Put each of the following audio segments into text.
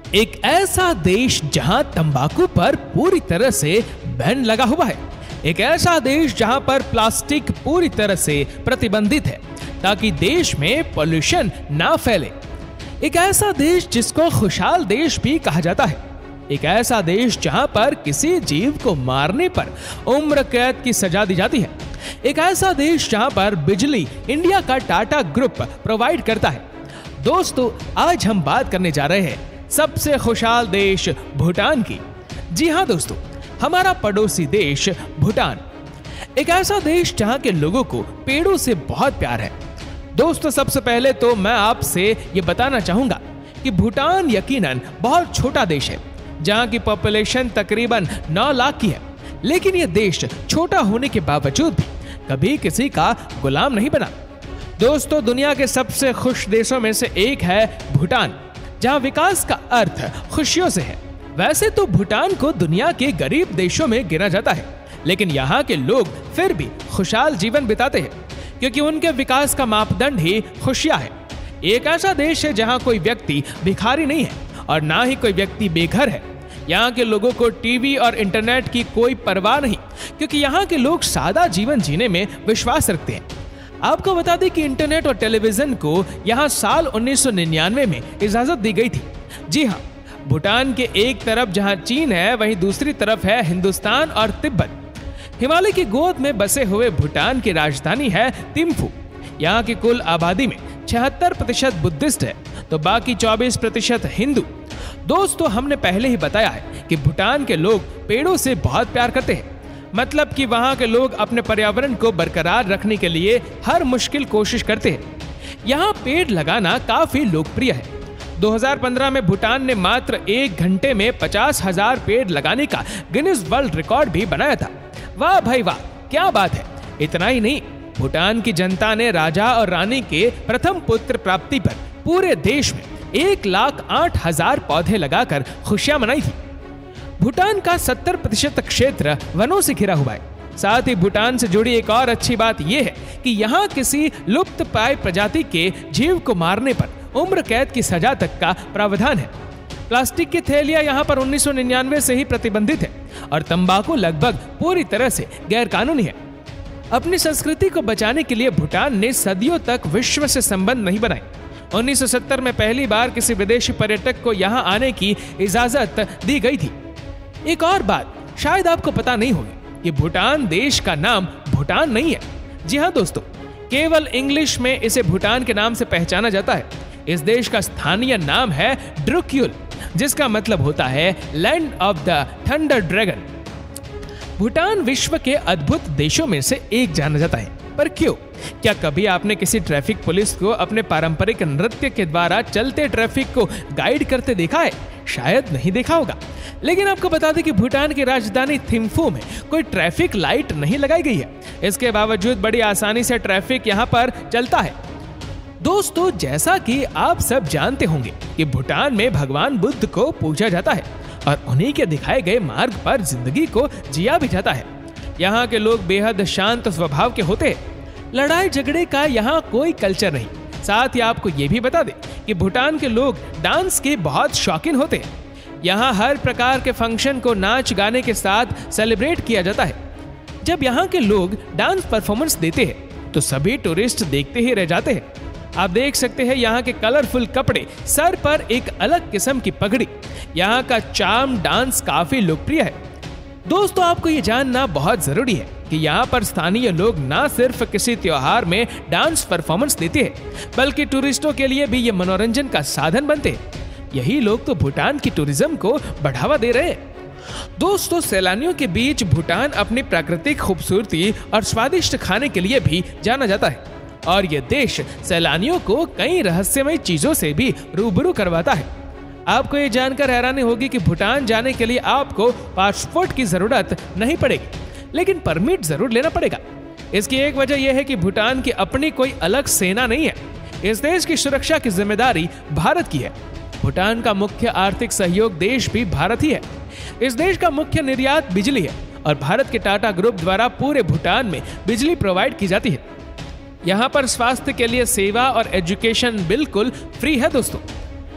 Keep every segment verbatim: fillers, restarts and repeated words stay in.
एक ऐसा देश जहां तंबाकू पर पूरी तरह से बैन लगा हुआ है, एक ऐसा देश जहां पर प्लास्टिक पूरी तरह से प्रतिबंधित है ताकि देश में पोल्यूशन ना फैले, एक ऐसा देश जिसको खुशहाल देश भी कहा जाता है, एक ऐसा देश जहां पर किसी जीव को मारने पर उम्र कैद की सजा दी जाती है, एक ऐसा देश जहां पर बिजली इंडिया का टाटा ग्रुप प्रोवाइड करता है। दोस्तों, आज हम बात करने जा रहे हैं सबसे खुशहाल देश भूटान की। जी हां दोस्तों, हमारा पड़ोसी देश भूटान, एक ऐसा देश जहां के लोगों को पेड़ों से बहुत प्यार है। दोस्तों, सबसे पहले तो मैं आपसे ये बताना चाहूंगा कि भूटान यकीनन बहुत छोटा देश है जहां की पॉपुलेशन तकरीबन नौ लाख की है, लेकिन यह देश छोटा होने के बावजूद भी कभी किसी का गुलाम नहीं बना। दोस्तों, दुनिया के सबसे खुश देशों में से एक है भूटान, जहां विकास का अर्थ खुशियों से है। वैसे तो भूटान को दुनिया के गरीब देशों में गिना जाता है, लेकिन यहाँ के लोग फिर भी खुशहाल जीवन बिताते हैं क्योंकि उनके विकास का मापदंड ही खुशियां है। एक ऐसा देश है जहाँ कोई व्यक्ति भिखारी नहीं है और ना ही कोई व्यक्ति बेघर है। यहाँ के लोगों को टीवी और इंटरनेट की कोई परवाह नहीं क्योंकि यहाँ के लोग सादा जीवन जीने में विश्वास रखते हैं। आपको बता दें कि इंटरनेट और टेलीविजन को यहाँ साल उन्नीस सौ निन्यानवे में इजाजत दी गई थी। जी हाँ, भूटान के एक तरफ जहाँ चीन है, वहीं दूसरी तरफ है हिंदुस्तान और तिब्बत। हिमालय की गोद में बसे हुए भूटान की राजधानी है थिम्फू। यहाँ की कुल आबादी में छिहत्तर प्रतिशत बुद्धिस्ट है तो बाकी चौबीस प्रतिशत हिंदू। दोस्तों, हमने पहले ही बताया है कि भूटान के लोग पेड़ों से बहुत प्यार करते हैं, मतलब कि वहाँ के लोग अपने पर्यावरण को बरकरार रखने के लिए हर मुश्किल कोशिश करते हैं। यहाँ पेड़ लगाना काफी लोकप्रिय है। दो हज़ार पंद्रह में भूटान ने मात्र एक घंटे में पचास हजार पेड़ लगाने का गिनीज वर्ल्ड रिकॉर्ड भी बनाया था। वाह भाई वाह, क्या बात है। इतना ही नहीं, भूटान की जनता ने राजा और रानी के प्रथम पुत्र प्राप्ति पर पूरे देश में एक लाख आठ हजार पौधे लगाकर खुशियां मनाई थी। भूटान का सत्तर प्रतिशत क्षेत्र वनों से घिरा हुआ है। साथ ही भूटान से जुड़ी एक और अच्छी बात यह है कि यहाँ किसी लुप्त प्राय प्रजाति के जीव को मारने पर उम्र कैद की सजा तक का प्रावधान है। प्लास्टिक की थैलियां यहाँ पर उन्नीस सौ निन्यानवे से ही प्रतिबंधित है और तंबाकू लगभग पूरी तरह से गैर कानूनी है। अपनी संस्कृति को बचाने के लिए भूटान ने सदियों तक विश्व से संबंध नहीं बनाए। उन्नीस सौ सत्तर में पहली बार किसी विदेशी पर्यटक को यहाँ आने की इजाजत दी गई थी। एक और बात शायद आपको पता नहीं होगी कि भूटान देश का नाम भूटान नहीं है। जी हाँ दोस्तों, केवल इंग्लिश में इसे भूटान के नाम से पहचाना जाता है। इस देश का स्थानीय नाम है ड्रुक्यूल, जिसका मतलब होता है land of the thunder dragon. Bhutan विश्व के अद्भुत देशों में से एक जाना जाता है, पर क्यों? क्या कभी आपने किसी ट्रैफिक पुलिस को अपने पारंपरिक नृत्य के द्वारा चलते ट्रैफिक को गाइड करते देखा है? शायद नहीं देखा होगा, लेकिन आपको बता दें कि भूटान की राजधानी थिम्फू में कोई ट्रैफिक लाइट नहीं लगाई गई है। इसके बावजूद बड़ी आसानी से ट्रैफिक यहाँ पर चलता है। दोस्तों, जैसा कि आप सब जानते होंगे कि भूटान में भगवान बुद्ध को पूजा जाता है और उन्हीं के दिखाए गए मार्ग पर जिंदगी को जिया भी जाता है। यहाँ के लोग बेहद शांत स्वभाव के होते हैं। लड़ाई झगड़े का यहाँ कोई कल्चर नहीं। साथ ही आपको ये भी बता दें कि भूटान के लोग डांस के बहुत शौकीन होते हैं। यहाँ हर प्रकार के फंक्शन को नाच गाने के साथ सेलिब्रेट किया जाता है। जब यहाँ के लोग डांस परफॉर्मेंस देते हैं तो सभी टूरिस्ट देखते ही रह जाते हैं। आप देख सकते हैं यहाँ के कलरफुल कपड़े, सर पर एक अलग किस्म की पगड़ी। यहाँ का चार्म डांस काफी लोकप्रिय है। दोस्तों, आपको ये जानना बहुत जरूरी है कि यहाँ पर स्थानीय लोग न सिर्फ किसी त्योहार में डांस परफॉर्मेंस देते हैं, बल्कि टूरिस्टों के लिए भी ये मनोरंजन का साधन बनते हैं। यही लोग तो भूटान की टूरिज्म को बढ़ावा दे रहे हैं। दोस्तों, सैलानियों के बीच भूटान अपनी प्राकृतिक खूबसूरती और स्वादिष्ट खाने के लिए भी जाना जाता है और यह देश सैलानियों को कई रहस्यमय चीजों से भी रूबरू करवाता है। आपको ये जानकर हैरानी होगी कि भूटान जाने के लिए आपको पासपोर्ट की जरूरत नहीं पड़ेगी, लेकिन परमिट जरूर लेना पड़ेगा। इसकी एक वजह यह है कि भूटान की अपनी कोई अलग सेना नहीं है। इस देश की सुरक्षा की जिम्मेदारी भारत की है। भूटान का मुख्य आर्थिक सहयोग देश भी भारत ही है। इस देश का मुख्य निर्यात बिजली है और भारत के टाटा ग्रुप द्वारा पूरे भूटान में बिजली प्रोवाइड की जाती है। यहाँ पर स्वास्थ्य के लिए सेवा और एजुकेशन बिल्कुल फ्री है। दोस्तों,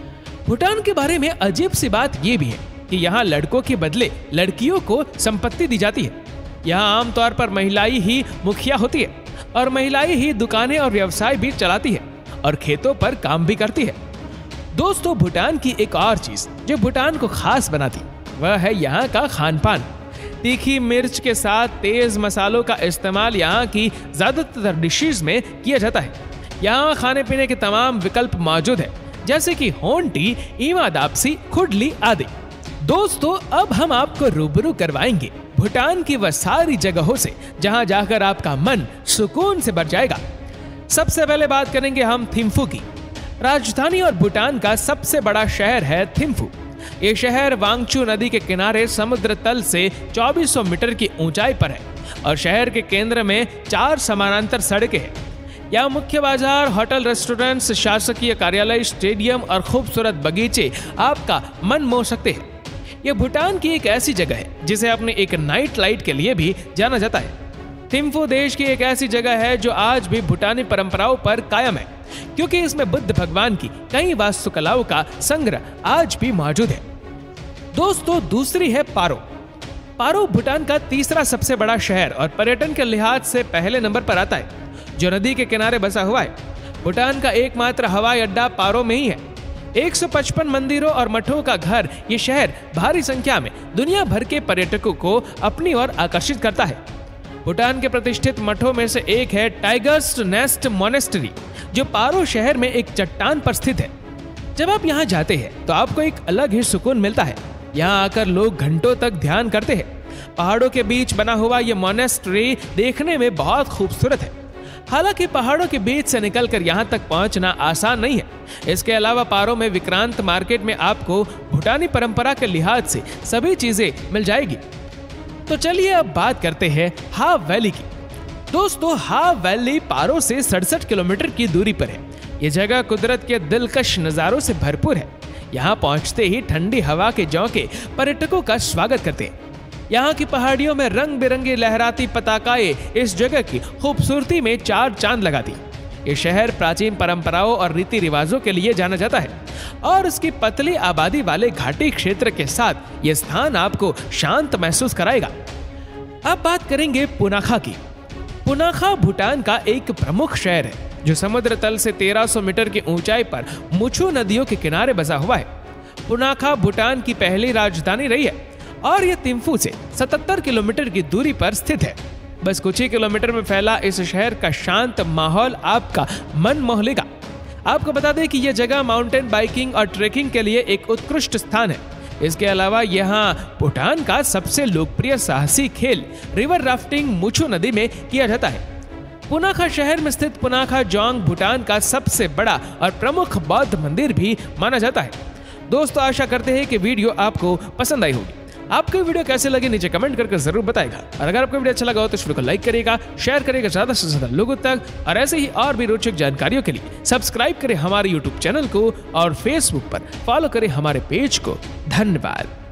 भूटान के बारे में अजीब सी बात ये भी है कि यहाँ लड़कों के बदले लड़कियों को संपत्ति दी जाती है। यहाँ आमतौर पर महिलाएं ही मुखिया होती है और महिलाएं ही दुकानें और व्यवसाय भी चलाती है और खेतों पर काम भी करती है। दोस्तों, भूटान की एक और चीज जो भूटान को खास बनाती वह है यहाँ का खान पान। तीखी मिर्च के साथ तेज मसालों का इस्तेमाल यहाँ की ज्यादातर डिशेज में किया जाता है। यहाँ खाने पीने के तमाम विकल्प मौजूद है, जैसे कि होन टी, ईमा दापसी, खुडली आदि। दोस्तों, अब हम आपको रूबरू करवाएंगे भूटान की वह सारी जगहों से जहां जाकर आपका मन सुकून से भर जाएगा। सबसे पहले बात करेंगे हम थिम्फू की। राजधानी और भूटान का सबसे बड़ा शहर है थिम्फू। ये शहर वांगचू नदी के किनारे समुद्र तल से चौबीस सौ मीटर की ऊंचाई पर है और शहर के केंद्र में चार समानांतर सड़कें हैं। यहाँ मुख्य बाजार, होटल, रेस्टोरेंट्स, शासकीय कार्यालय, स्टेडियम और खूबसूरत बगीचे आपका मन मोह सकते हैं। यह भूटान की एक ऐसी जगह है जिसे अपने एक नाइट लाइट के लिए भी जाना जाता है। थिम्फू देश की एक ऐसी जगह है जो आज भी भूटानी परंपराओं पर कायम है, क्योंकि इसमें बुद्ध भगवान की कई वास्तुकलाओं का संग्रह आज भी मौजूद है। दोस्तों, दूसरी है पारो। पारो भूटान का तीसरा सबसे बड़ा शहर और पर्यटन के लिहाज से पहले नंबर पर आता है, जो नदी के किनारे बसा हुआ है। भूटान का एकमात्र हवाई अड्डा पारो में ही है। एक सौ पचपन मंदिरों और मठों का घर ये शहर भारी संख्या में दुनिया भर के पर्यटकों को अपनी ओर आकर्षित करता है। भूटान के प्रतिष्ठित मठों में से एक है टाइगर्स नेस्ट मोनेस्ट्री, जो पारो शहर में एक चट्टान पर स्थित है। जब आप यहाँ जाते हैं तो आपको एक अलग ही सुकून मिलता है। यहाँ आकर लोग घंटों तक ध्यान करते हैं। पहाड़ों के बीच बना हुआ ये मोनेस्ट्री देखने में बहुत खूबसूरत है। हालांकि पहाड़ों के बीच से निकलकर यहाँ तक पहुँचना आसान नहीं है। इसके अलावा पारो में विक्रांत मार्केट में आपको भूटानी परंपरा के लिहाज से सभी चीजें मिल जाएगी। तो चलिए अब बात करते हैं हाव वैली की। दोस्तों, हाव वैली पारो से सड़सठ किलोमीटर की दूरी पर है। ये जगह कुदरत के दिलकश नजारों से भरपूर है। यहाँ पहुँचते ही ठंडी हवा के झोंके पर्यटकों का स्वागत करते हैं। यहाँ की पहाड़ियों में रंग बिरंगी लहराती पताकाएं इस जगह की खूबसूरती में चार चांद लगाती। ये शहर प्राचीन परंपराओं और रीति रिवाजों के लिए जाना जाता है और इसकी पतली आबादी वाले घाटी क्षेत्र के साथ ये स्थान आपको शांत महसूस कराएगा। अब बात करेंगे पुनाखा की। पुनाखा भूटान का एक प्रमुख शहर है जो समुद्र तल से तेरह सौ मीटर की ऊंचाई पर मुचू नदियों के किनारे बसा हुआ है। पुनाखा भूटान की पहली राजधानी रही है और यह थिम्फू से सतहत्तर किलोमीटर की दूरी पर स्थित है। बस कुछ ही किलोमीटर में फैला इस शहर का शांत माहौल आपका मन मोह लेगा। आपको बता दें कि यह जगह माउंटेन बाइकिंग और ट्रेकिंग के लिए एक उत्कृष्ट स्थान है। इसके अलावा यहाँ भूटान का सबसे लोकप्रिय साहसी खेल रिवर राफ्टिंग मुचू नदी में किया जाता है। पुनाखा शहर में स्थित पुनाखा जोंग भूटान का सबसे बड़ा और प्रमुख बौद्ध मंदिर भी माना जाता है। दोस्तों, आशा करते हैं कि वीडियो आपको पसंद आई होगी। आपको वीडियो कैसे लगे नीचे कमेंट करके जरूर बताएगा और अगर आपको वीडियो अच्छा लगा हो तो इस वीडियो को लाइक करिएगा, शेयर करिएगा ज्यादा से ज्यादा लोगों तक और ऐसे ही और भी रोचक जानकारियों के लिए सब्सक्राइब करें हमारे यूट्यूब चैनल को और फेसबुक पर फॉलो करें हमारे पेज को। धन्यवाद।